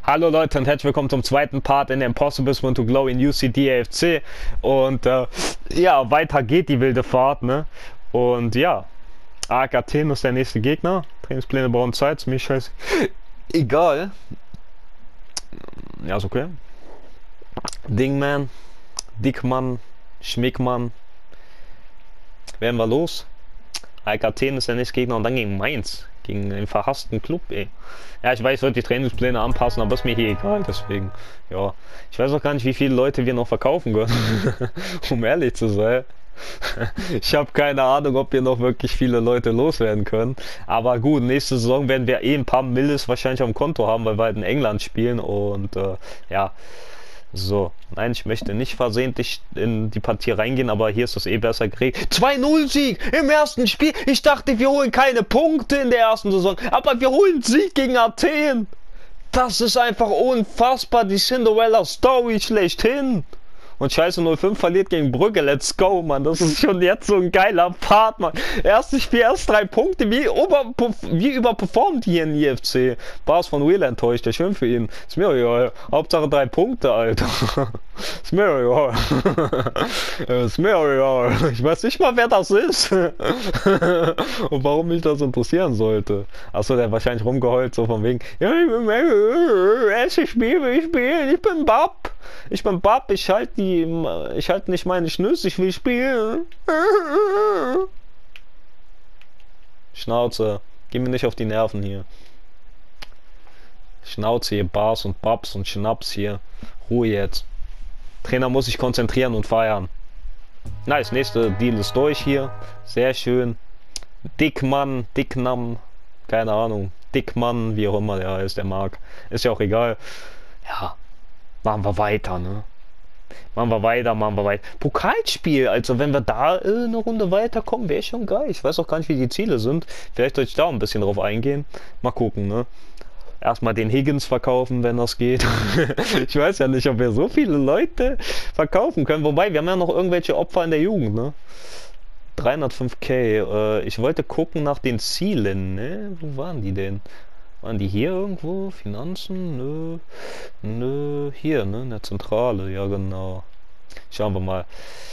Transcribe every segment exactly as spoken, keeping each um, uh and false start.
Hallo Leute und herzlich willkommen zum zweiten Part in Impossible One to Glow in U C D A F C. Und äh, ja, weiter geht die wilde Fahrt, ne? Und ja, A K Athen ist der nächste Gegner. Trainingspläne brauchen Zeit, ist mir scheiße. Egal. Ja, ist okay. Dingman, Dickmann, Schmickmann. Werden wir los. A K Athen ist der nächste Gegner und dann gegen Mainz. Gegen den verhassten Club, ey. Ja, ich weiß, ich sollte die Trainingspläne anpassen, aber ist mir hier egal, deswegen, ja. Ich weiß auch gar nicht, wie viele Leute wir noch verkaufen können, um ehrlich zu sein. Ich habe keine Ahnung, ob wir noch wirklich viele Leute loswerden können. Aber gut, nächste Saison werden wir eh ein paar Millis wahrscheinlich auf dem Konto haben, weil wir halt in England spielen und äh, ja. So, nein, ich möchte nicht versehentlich in die Partie reingehen, aber hier ist das eh besser geregelt. zwei null Sieg im ersten Spiel. Ich dachte, wir holen keine Punkte in der ersten Saison, aber wir holen Sieg gegen Athen. Das ist einfach unfassbar, die Cinderella Story schlechthin. Und Scheiße null fünf verliert gegen Brügge, let's go, Mann. Das ist schon jetzt so ein geiler Part, Mann. Erstes Spiel, erst drei Punkte, wie, über, wie überperformt hier in I F C. Bars von Wheel enttäuscht, ja schön für ihn. Ist mir egal. Hauptsache drei Punkte, Alter. Ist mir egal. Ist mir egal. Ich weiß nicht mal, wer das ist. Und warum mich das interessieren sollte. Achso, der hat wahrscheinlich rumgeheult, so von wegen. Ja, erstes Spiel will ich spielen, ich bin Bab. Ich bin Bab, ich halte die, ich halte nicht meine Schnüsse, ich will spielen. Schnauze, geh mir nicht auf die Nerven hier. Schnauze hier, Bars und Babs und Schnaps hier. Ruhe jetzt. Trainer muss sich konzentrieren und feiern. Nice, nächste Deal ist durch hier. Sehr schön. Dickmann, Dicknam, keine Ahnung. Dickmann, wie auch immer der heißt, der mag. Ist ja auch egal. Ja. Machen wir weiter, ne? Machen wir weiter, machen wir weiter. Pokalspiel, also wenn wir da äh, eine Runde weiterkommen, wäre schon geil. Ich weiß auch gar nicht, wie die Ziele sind. Vielleicht soll ich da ein bisschen drauf eingehen. Mal gucken, ne? Erstmal den Higgins verkaufen, wenn das geht. Ich weiß ja nicht, ob wir so viele Leute verkaufen können. Wobei, wir haben ja noch irgendwelche Opfer in der Jugend, ne? dreihundertfünf K. Äh, ich wollte gucken nach den Zielen, ne? Wo waren die denn? Waren die hier irgendwo? Finanzen? Nö. Nö. Hier, ne? In der Zentrale. Ja, genau. Schauen wir mal.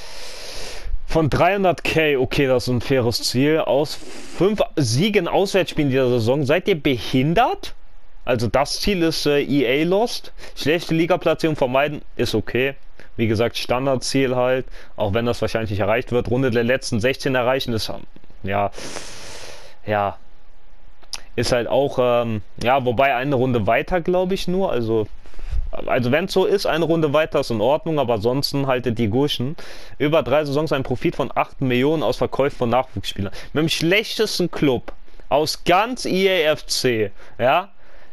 Von dreihundert K. Okay, das ist ein faires Ziel. Aus fünf Siegen Auswärtsspielen dieser Saison. Seid ihr behindert? Also das Ziel ist äh, E A Lost. Schlechte Ligaplatzierung vermeiden. Ist okay. Wie gesagt, Standardziel halt. Auch wenn das wahrscheinlich nicht erreicht wird. Runde der letzten sechzehn erreichen ist... Ja... Ja... Ist halt auch, ähm, ja, wobei eine Runde weiter, glaube ich, nur. Also, also wenn es so ist, eine Runde weiter ist in Ordnung, aber ansonsten haltet die Gurschen. Über drei Saisons ein Profit von acht Millionen aus Verkäufen von Nachwuchsspielern. Mit dem schlechtesten Club aus ganz I A F C, ja,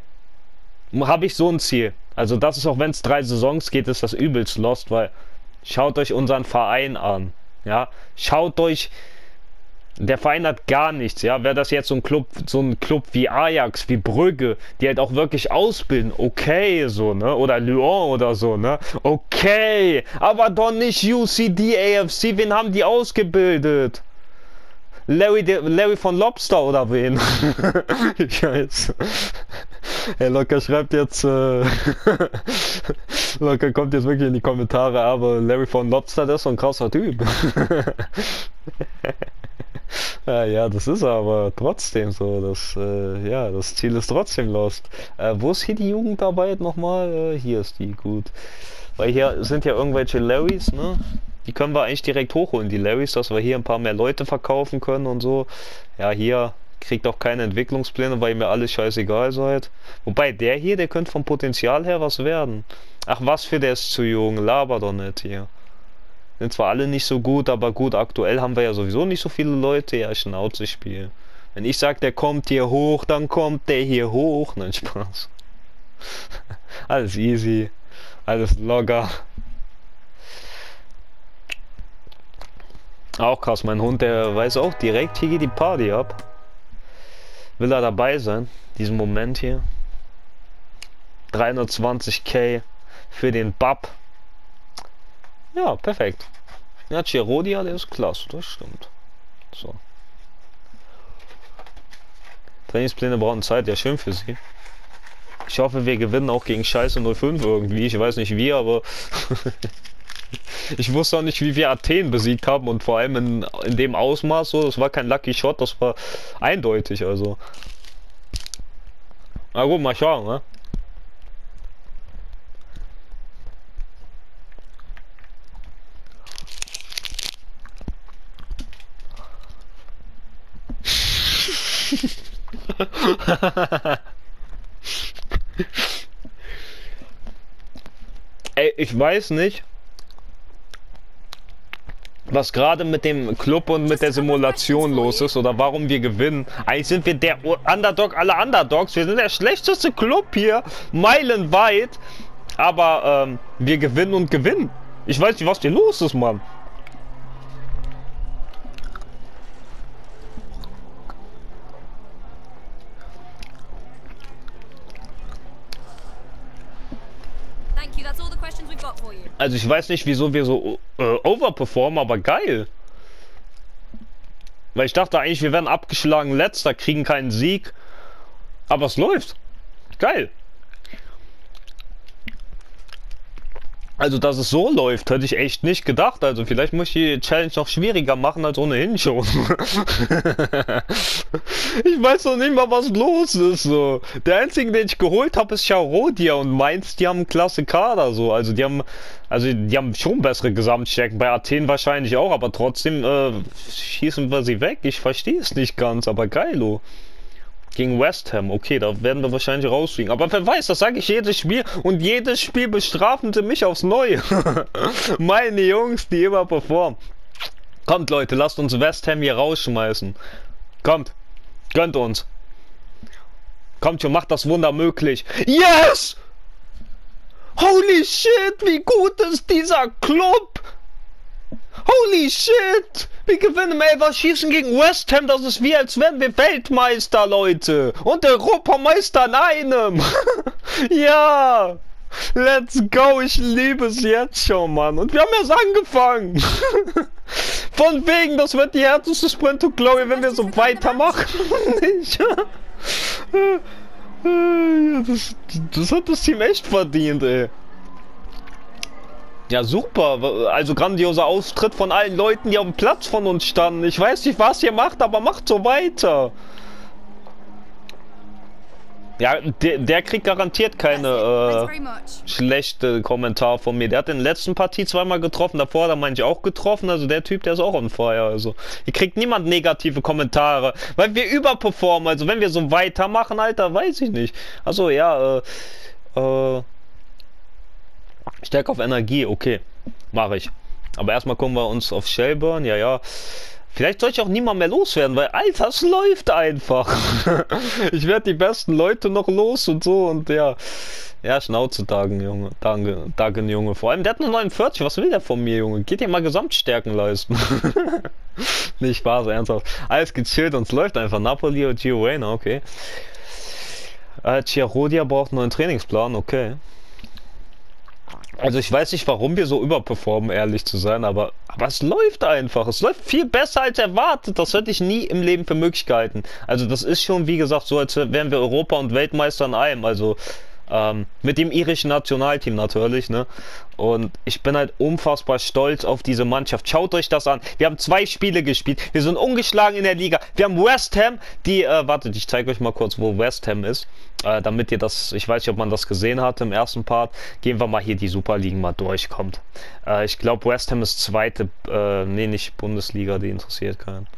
habe ich so ein Ziel. Also das ist auch, wenn es drei Saisons geht, ist das übelst lost, weil schaut euch unseren Verein an, ja, schaut euch... Der Verein hat gar nichts, ja. Wäre das jetzt so ein Club, so ein Club wie Ajax, wie Brügge, die halt auch wirklich ausbilden, okay, so, ne? Oder Lyon oder so, ne? Okay, aber doch nicht U C D A F C, wen haben die ausgebildet? Larry, de, Larry von Lobster oder wen? Scheiße. Hey, Locker schreibt jetzt, äh, Locker kommt jetzt wirklich in die Kommentare, aber Larry von Lobster, der ist so ein krasser Typ. Ja, ja, das ist aber trotzdem so. Das, äh, ja, das Ziel ist trotzdem lost. Äh, wo ist hier die Jugendarbeit nochmal? Äh, hier ist die, gut. Weil hier sind ja irgendwelche Larrys, ne? Die können wir eigentlich direkt hochholen, die Larrys, dass wir hier ein paar mehr Leute verkaufen können und so. Ja, hier kriegt auch keine Entwicklungspläne, weil ihr mir alles scheißegal seid. Wobei der hier, der könnte vom Potenzial her was werden. Ach, was für der ist zu jung. Laber doch nicht hier. Sind zwar alle nicht so gut, aber gut, aktuell haben wir ja sowieso nicht so viele Leute. Ja, Schnauze Spiel. Wenn ich sage, der kommt hier hoch, dann kommt der hier hoch. Nein, Spaß. Alles easy. Alles locker. Auch krass, mein Hund, der weiß auch direkt, hier geht die Party ab. Will er dabei sein? Diesen Moment hier. dreihundertzwanzig K für den Bab. Ja, perfekt. Ja, Chirodia, der ist klasse, das stimmt. So. Trainingspläne brauchen Zeit, ja schön für sie. Ich hoffe, wir gewinnen auch gegen Scheiße null fünf irgendwie. Ich weiß nicht wie, aber ich wusste auch nicht, wie wir Athen besiegt haben und vor allem in, in dem Ausmaß so. Das war kein Lucky Shot, das war eindeutig, also. Na gut, mal schauen, ne? Ey, ich weiß nicht, was gerade mit dem Club und mit der Simulation los ist oder warum wir gewinnen. Eigentlich sind wir der Underdog aller Underdogs. Wir sind der schlechteste Club hier, meilenweit. Aber ähm, wir gewinnen und gewinnen. Ich weiß nicht, was hier los ist, Mann. Also ich weiß nicht, wieso wir so äh, overperformen, aber geil. Weil ich dachte eigentlich, wir werden abgeschlagen letzter, kriegen keinen Sieg. Aber es läuft. Geil. Also, dass es so läuft, hätte ich echt nicht gedacht. Also, vielleicht muss ich die Challenge noch schwieriger machen als ohnehin schon. Ich weiß noch nicht mal, was los ist. So. Der einzige, den ich geholt habe, ist Charodia und Mainz, die haben einen klasse Kader. So. Also, die haben, also, die haben schon bessere Gesamtstärken. Bei Athen wahrscheinlich auch, aber trotzdem äh, schießen wir sie weg. Ich verstehe es nicht ganz, aber geilo. Gegen West Ham, okay, da werden wir wahrscheinlich rausfliegen. Aber wer weiß, das sage ich jedes Spiel und jedes Spiel bestrafen sie mich aufs Neue. Meine Jungs, die immer performen. Kommt Leute, lasst uns West Ham hier rausschmeißen. Kommt, gönnt uns. Kommt schon, macht das Wunder möglich. Yes! Holy shit, wie gut ist dieser Club! Holy shit! Wir gewinnen Elfer-Schießen gegen West Ham, das ist wie als wären wir Weltmeister, Leute! Und Europameister in einem! Ja! Let's go, ich liebe es jetzt schon, Mann! Und wir haben erst angefangen! Von wegen, das wird die härteste Sprint to Glory, wenn wir so weitermachen! das, das hat das Team echt verdient, ey! Ja, super. Also grandioser Auftritt von allen Leuten, die auf dem Platz von uns standen. Ich weiß nicht, was ihr macht, aber macht so weiter. Ja, der, der kriegt garantiert keine äh, schlechte Kommentar von mir. Der hat in der letzten Partie zweimal getroffen, davor, da meine ich auch getroffen. Also der Typ, der ist auch on fire. Also hier kriegt niemand negative Kommentare, weil wir überperformen. Also wenn wir so weitermachen, Alter, weiß ich nicht. Also ja, äh, äh... Stärke auf Energie, okay, mache ich. Aber erstmal gucken wir uns auf Shelburne, ja, ja. Vielleicht soll ich auch niemand mehr loswerden, weil, Alter, es läuft einfach. Ich werde die besten Leute noch los und so und ja. Ja, Schnauze, Dagen, Junge. Dagen, Dagen, Junge. Vor allem, der hat nur neunundvierzig, was will der von mir, Junge? Geht dir mal Gesamtstärken leisten. Nicht Spaß, ernsthaft. Alles gechillt und es läuft einfach. Napoli und Gio-Reyna, okay. Äh, Chiarodia braucht einen neuen Trainingsplan, okay. Also ich weiß nicht, warum wir so überperformen, ehrlich zu sein, aber, aber es läuft einfach. Es läuft viel besser als erwartet. Das hätte ich nie im Leben für möglich gehalten. Also das ist schon, wie gesagt, so, als wären wir Europa- und Weltmeister in einem. Also ähm, mit dem irischen Nationalteam natürlich, ne? Und ich bin halt unfassbar stolz auf diese Mannschaft. Schaut euch das an. Wir haben zwei Spiele gespielt. Wir sind ungeschlagen in der Liga. Wir haben West Ham, die, äh, wartet, ich zeige euch mal kurz, wo West Ham ist. Äh, damit ihr das, ich weiß nicht, ob man das gesehen hat im ersten Part. Gehen wir mal hier die Superligen mal durchkommt. Äh, ich glaube, West Ham ist zweite, äh, nee, nicht Bundesliga, die interessiert keinen.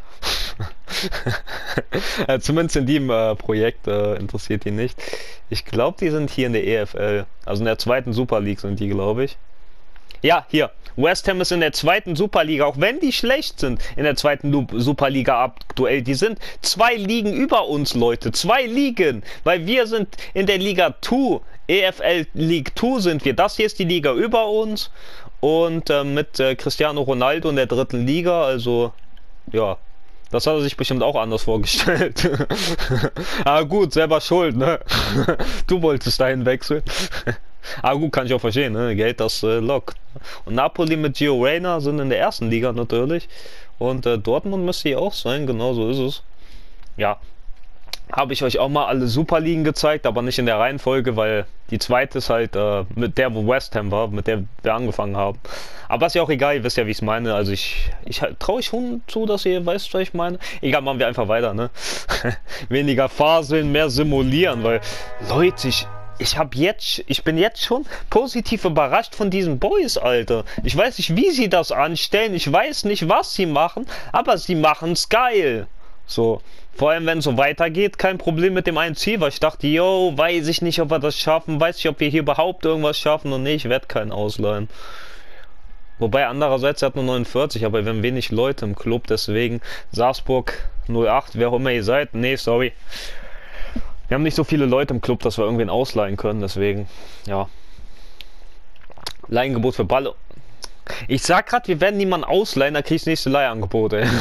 äh, zumindest in dem äh, Projekt äh, interessiert die nicht. Ich glaube, die sind hier in der E F L. Also in der zweiten Super League sind die, glaube ich. Ja, hier. West Ham ist in der zweiten Superliga, auch wenn die schlecht sind in der zweiten Superliga aktuell. Die sind zwei Ligen über uns, Leute. Zwei Ligen. Weil wir sind in der Liga zwei. E F L League zwei sind wir. Das hier ist die Liga über uns. Und äh, mit äh, Cristiano Ronaldo in der dritten Liga. Also, ja. Das hat er sich bestimmt auch anders vorgestellt. Aber gut, selber schuld, ne? Du wolltest dahin wechseln. Aber gut, kann ich auch verstehen, ne? Geld, das äh, lockt. Und Napoli mit Gio-Reyna sind in der ersten Liga natürlich. Und äh, Dortmund müsste hier auch sein, genau so ist es. Ja. habe ich euch auch mal alle Superligen gezeigt, aber nicht in der Reihenfolge, weil die zweite ist halt äh, mit der, wo West Ham war, mit der wir angefangen haben. Aber ist ja auch egal, ihr wisst ja, wie ich es meine. Also ich, ich traue euch schon zu, dass ihr weißt, was ich meine. Egal, machen wir einfach weiter, ne? Weniger faseln, mehr simulieren, weil, Leute, ich, ich habe jetzt, ich bin jetzt schon positiv überrascht von diesen Boys, Alter. Ich weiß nicht, wie sie das anstellen, ich weiß nicht, was sie machen, aber sie machen's geil. So, vor allem wenn es so weitergeht, kein Problem mit dem einen Ziel, weil ich dachte, yo, weiß ich nicht, ob wir das schaffen, weiß ich, ob wir hier überhaupt irgendwas schaffen und nee, ich werde keinen ausleihen. Wobei andererseits, er hat nur neunundvierzig, aber wir haben wenig Leute im Club, deswegen Salzburg null acht, wer auch immer ihr seid, nee, sorry. Wir haben nicht so viele Leute im Club, dass wir irgendwen ausleihen können, deswegen, ja. Leihengebot für Balle. Ich sag grad, wir werden niemanden ausleihen, da krieg ich das nächste Leihangebot, ey.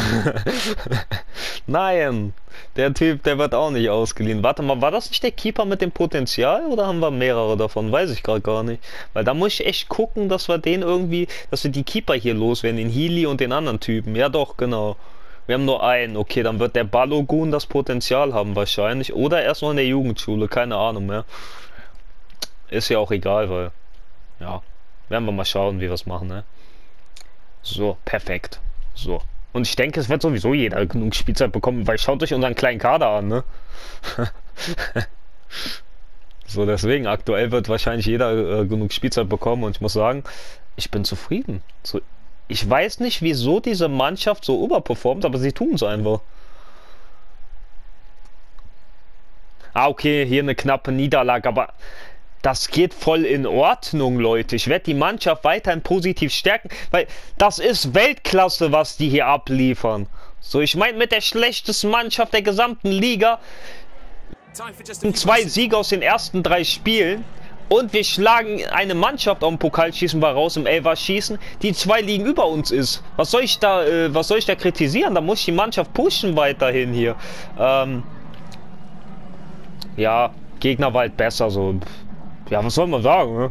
Nein, der Typ, der wird auch nicht ausgeliehen. Warte mal, war das nicht der Keeper mit dem Potenzial oder haben wir mehrere davon? Weiß ich gerade gar nicht. Weil da muss ich echt gucken, dass wir den irgendwie, dass wir die Keeper hier loswerden, den Healy und den anderen Typen. Ja doch, genau. Wir haben nur einen. Okay, dann wird der Balogun das Potenzial haben wahrscheinlich. Oder erst noch in der Jugendschule, keine Ahnung mehr. Ist ja auch egal, weil, ja, werden wir mal schauen, wie wir es machen, ne? So, perfekt. So. Und ich denke, es wird sowieso jeder genug Spielzeit bekommen, weil schaut euch unseren kleinen Kader an, ne? So, deswegen, aktuell wird wahrscheinlich jeder äh, genug Spielzeit bekommen und ich muss sagen, ich bin zufrieden. So, ich weiß nicht, wieso diese Mannschaft so überperformt, aber sie tun es einfach. Ah, okay, hier eine knappe Niederlage, aber das geht voll in Ordnung, Leute. Ich werde die Mannschaft weiterhin positiv stärken, weil das ist Weltklasse, was die hier abliefern. So, ich meine, mit der schlechtesten Mannschaft der gesamten Liga. Zwei Siege aus den ersten drei Spielen. Und wir schlagen eine Mannschaft am Pokalschießen war raus, im Elfer-Schießen, die zwei Ligen über uns ist. Was soll ich da, äh, was soll ich da kritisieren? Da muss ich die Mannschaft pushen weiterhin hier. Ähm, ja, Gegner war halt besser, so. Ja, was soll man sagen, ne?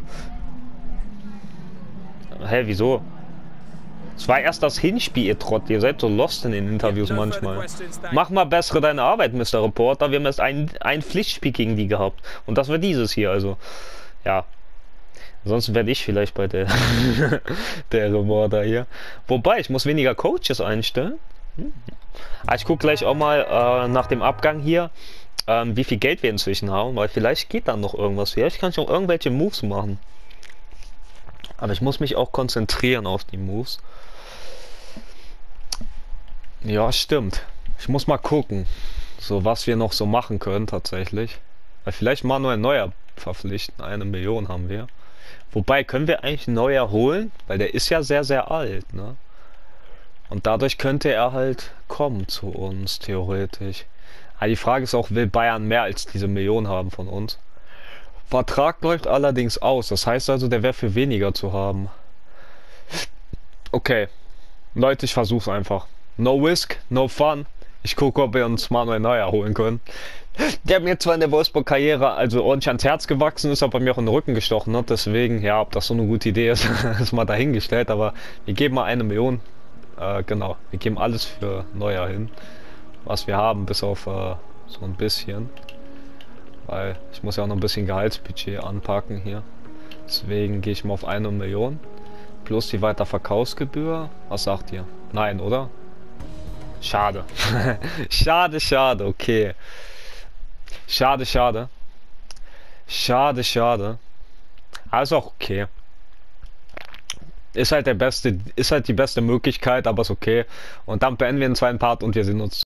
Hä, wieso? Es war erst das Hinspiel, ihr Trott. Ihr seid so lost in den Interviews manchmal. Mach mal bessere deine Arbeit, Mister Reporter. Wir haben erst ein, ein Pflichtspiel gegen die gehabt. Und das war dieses hier, also. Ja. Ansonsten werde ich vielleicht bei der, der Reporter hier. Wobei, ich muss weniger Coaches einstellen. Hm. Aber ich gucke gleich auch mal äh, nach dem Abgang hier. Ähm, wie viel Geld wir inzwischen haben, weil vielleicht geht dann noch irgendwas. Vielleicht kann ich auch irgendwelche Moves machen. Aber ich muss mich auch konzentrieren auf die Moves. Ja, stimmt. Ich muss mal gucken, so was wir noch so machen können tatsächlich. Weil vielleicht Manuel Neuer verpflichten. Eine Million haben wir. Wobei, können wir eigentlich Neuer holen? Weil der ist ja sehr, sehr alt, ne? Und dadurch könnte er halt kommen zu uns, theoretisch. Aber die Frage ist auch, will Bayern mehr als diese Million haben von uns? Vertrag läuft allerdings aus. Das heißt also, der wäre für weniger zu haben. Okay. Leute, ich versuch's einfach. No risk, no fun. Ich gucke, ob wir uns Manuel Neuer holen können. Der mir zwar in der Wolfsburg-Karriere also ordentlich ans Herz gewachsen ist, aber mir auch in den Rücken gestochen hat. Deswegen, ja, ob das so eine gute Idee ist, ist mal dahingestellt. Aber wir geben mal eine Million. Äh, genau. Wir geben alles für Neuer hin. Was wir haben, bis auf äh, so ein bisschen. Weil ich muss ja auch noch ein bisschen Gehaltsbudget anpacken hier. Deswegen gehe ich mal auf eine Million. Plus die Weiterverkaufsgebühr. Was sagt ihr? Nein, oder? Schade. Schade, schade, okay. Schade, schade. Schade, schade. Also auch okay. Ist halt der beste, ist halt die beste Möglichkeit, aber ist okay. Und dann beenden wir den zweiten Part und wir sehen uns.